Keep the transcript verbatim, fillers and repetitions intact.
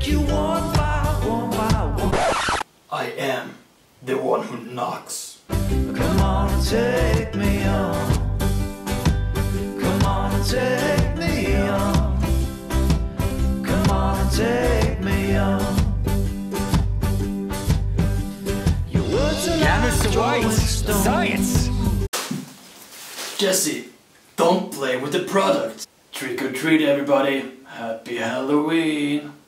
you one by one by one. I am the one who knocks. Come on and take me on. Come on and take me on. Come on and take me on. Your words are like rolling stones. Science! Jesse, don't play with the product. Trick or treat, everybody. Happy Halloween.